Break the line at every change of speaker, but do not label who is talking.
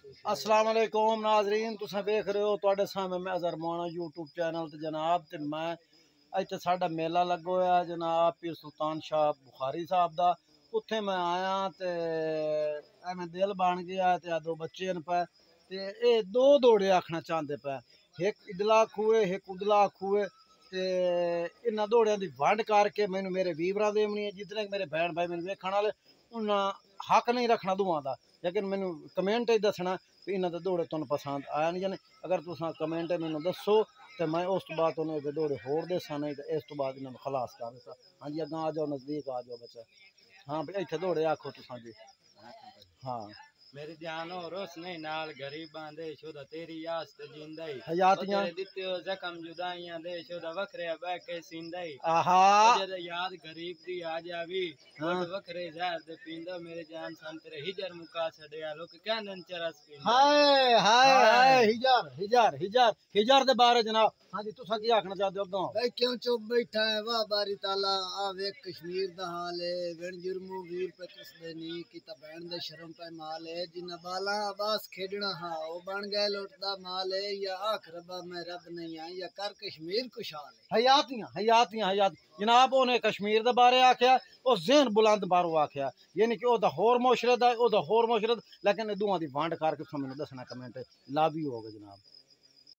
अस्सलाम वालेकुम नाजरीन, तुसां वेख रहे हो तुहाडे सामने मैं अज़हर मोना यूट्यूब चैनल ते जनाब ते मैं इत्थे साडा मेला लग्गा होया जनाब पीर सुल्तान शाह बुखारी साहब दा। उत्थे मैं आया ते एवें दिल बन गया ते दो बच्चे न पे ते ये दो दौड़े आखना चाहते पे, एक इदला खूए एक उदला खूए ते इन्हां दौड़ियां दी वंड करके मैनू मेरे वीवरां देवनी है, जितने मेरे भैन भाई मैनू वेखण वाले उन्हां हक नहीं रखना दुआं दा, लेकिन मैनू कमेंट ही दसना भी इन्हां दे दौड़े तुहानू पसंद आया नहीं जाने। अगर तुसां कमेंट मैनू दसो तो मैं उस तो बाद उन्हें दौड़े होर दसा, नहीं तो इस तो बाद इन्होंने खलास कर दिता। हाँ जी अगर आ जाओ, नजदीक आ जाओ बच्चा। हाँ भाई इतने दौड़े आखो तुसां जी। हाँ
मेरी जान हो रोस नहीं नाल गरीब बांधे शुदा तेरी यास ते जिंदई
हयातियां
दित्ते हो जख्म जुदाइयां दे शुदा वखरे बैठ के सिंदई
आहा
जद याद गरीब दी आ जावी वड वखरे जहर दे पींदा मेरे जान सन तेरे हिजर मुका छड़या लोग कहंदन चरस पींदा।
हाय हाय हाय हिजर हिजर हिजर हिजर दे बारे जनाब। हाँ जी तुसा की आखना चाहते हो अगों?
भाई क्यों चुप बैठा है वाह बारी ताला आ वेख कश्मीर दा हाल है वेण जुर्मू वीर पे कसदे नी की ता बैण दे शर्म पे माल है जिन्ना बाला आबास खेडना हा ओ बन गए लुटदा माल है या आख रब्बा मैं रब नहीं आ या कर कश्मीर खुशहाल है।
हयातियां हयातियां हयात जनाब उन्हें कश्मीर दे बारे आख्या और ज़हन बुलंद बारो आख्या, यानी कि ओदा होर मुशरत है ओदा होर मुशरत, लेकिन दुआं दी वंड करके तुसां मैनू दसना कमेंट ला भी होगा जनाब।